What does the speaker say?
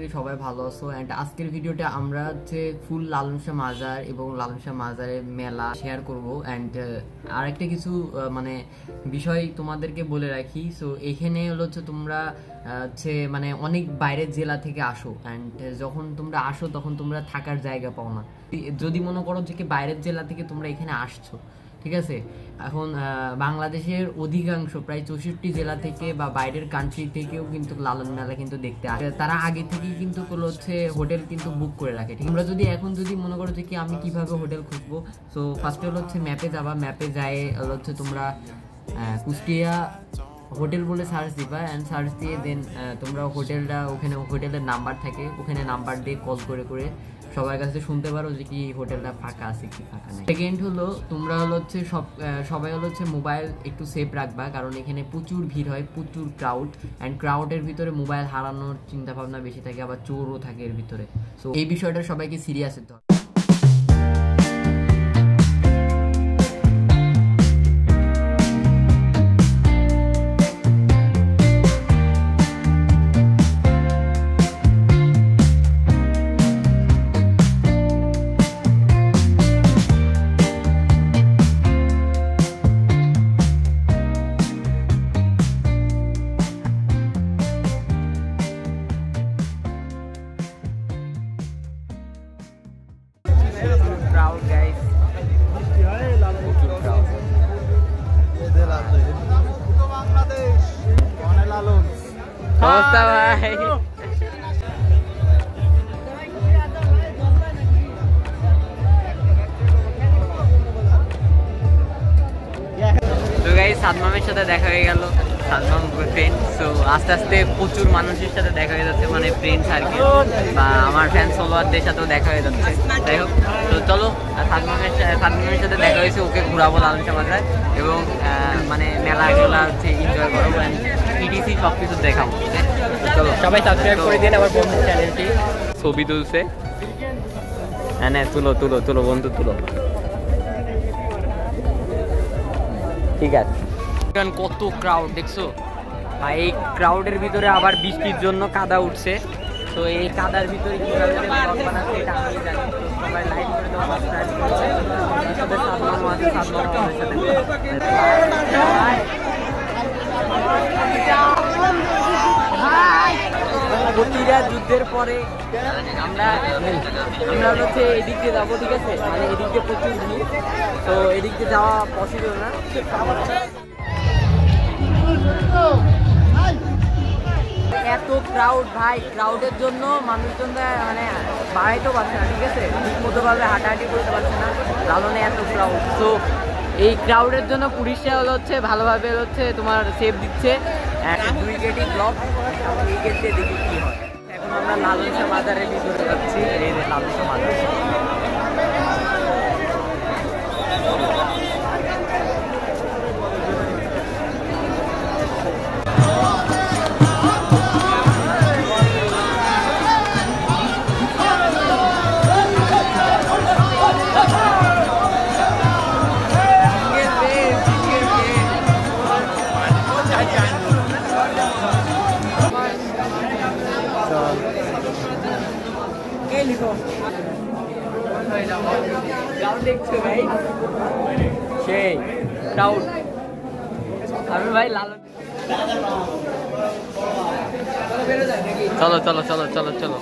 করি সবাই ভালো আছো। এন্ড আজকের ভিডিওটা আমরা হচ্ছে ফুল লালন শাহ মাজার এবং লালন শাহ মাজারের মেলা শেয়ার করব। এন্ড আরেকটা কিছু মানে বিষয় তোমাদেরকে বলে রাখি। সো এখানে হচ্ছে তোমরা হচ্ছে মানে অনেক বাইরের জেলা থেকে আসো, এন্ড যখন তোমরা আসো তখন তোমরা থাকার জায়গা পাও না। যদি মনে করো যে কি বাইরের জেলা থেকে তোমরা এখানে আসছো, ঠিক আছে, এখন বাংলাদেশের অধিকাংশ প্রায় 64 জেলা থেকে বা বাইরের কান্ট্রি থেকেও কিন্তু লালন মেলা কিন্তু দেখতে আসে। তারা আগে থেকেই কিন্তু হচ্ছে হোটেল কিন্তু বুক করে রাখে। ঠিক, আমরা যদি এখন যদি মনে করো যে কি আমি কিভাবে হোটেল খুঁজবো, সো ফার্স্টে হচ্ছে ম্যাপে যাবা, ম্যাপে যায় হচ্ছে তোমরা কুষ্টিয়া হোটেল বলে সার্চ দিবা, অ্যান্ড সার্চ দিয়ে দেন তোমরা হোটেলটা, ওখানে হোটেলের নাম্বার থাকে, ওখানে নাম্বার দিয়ে কল করে করে সবার কাছে শুনতে পারো যে কি হোটেলটা ফাঁকা আছে কি ফাঁকা নেই। সেকেন্ড হলো তোমরা হচ্ছে সবাই হচ্ছে মোবাইল একটু সেফ রাখবা, কারণ এখানে প্রচুর ভিড় হয়, প্রচুর ক্রাউড, অ্যান্ড ক্রাউডের ভিতরে মোবাইল হারানোর চিন্তা ভাবনা বেশি থাকে, আবার চোরও থাকে এর ভিতরে। সো এই বিষয়টা সবাইকে সিরিয়াস হতে হবে। Crowd guys, অবস্থা ভাই। সাদমামের সাথে দেখা হয়ে গেল, সাদমাম ফ্রেন্ড। সো আস্তে আস্তে প্রচুর মানুষের সাথে দেখা হয়ে যাচ্ছে, মানে ফ্রেন্ড সার্কেল বা আমার ফ্যান ফলোয়ারদের সাথেও দেখা হয়ে যাচ্ছে। যাই হোক, তো চলো সাদমামের সাথে দেখা হয়েছে, ওকে ঘুরাবো লালন শাহ মাজার এবং মানে মেলাগুলো হচ্ছে এনজয় করবো, ইটিসি সব কিছু দেখাবো। চলো সবাই সাবস্ক্রাইব করে দিন আমার বন্ধুর চ্যানেলটি। ছবি তুলছে, হ্যাঁ তুলো তুলো তুলো বন্ধু তুলো, ঠিক আছে। কত ক্রাউড দেখছো ভাই, এই ক্রাউডের ভিতরে আবার বৃষ্টির জন্য কাদা উঠছে। তো এই কাদার ভিতরে কিভাবে ব্লগ বানাচ্ছে এটা আমি জানি। তো সবাই লাইক করে দাও, সাবস্ক্রাইব করে দাও। আমার সাথে সাদমাম আছে, সাদমামের সাথে প্রতিটা যুদ্ধের পরে আমরা হচ্ছে এদিক দিয়ে যাবো, ঠিক আছে, মানে এদিক দিয়ে প্রচুর ভিড়, তো এদিক দিয়ে যাওয়া পসিবল না। এত ক্রাউড ভাই, ক্রাউডের জন্য মানুষজনরা মানে বাড়াইতেও পারছে না, ঠিক আছে, ঠিক মতো ভাবে হাঁটাহাঁটি করতে পারছে না, লালনে এত ক্রাউড। তো এই ক্রাউডের জন্য পুলিশরা হচ্ছে ভালোভাবে হচ্ছে তোমার সেফ দিচ্ছে। 2 গেটই ব্লক, এই গেট দিয়ে দেখি কি হয়। এখন আমরা লালন শাহ মাজারের ভিতরে যাচ্ছি, এই লালন শাহ মাজার। দেখছো ভাই, সেই ক্রাউড। আমি ভাই লালন, চলো চলো চলো চলো চলো।